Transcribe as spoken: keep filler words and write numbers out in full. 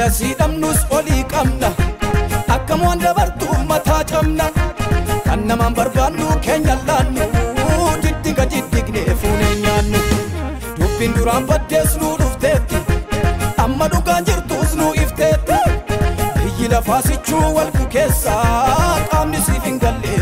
Siidhamnus olii qabna akkam waan dabartu mataa cabna kan namaan barbaannu keenya laannu jiddiga jiddignee fuunee nyaannu dubbiin duraan baddees nu dhufteetti amma dhugaan jirtus nu ifteetti biyyi lafaa sichuu walku keessaa qaamni siif hin galle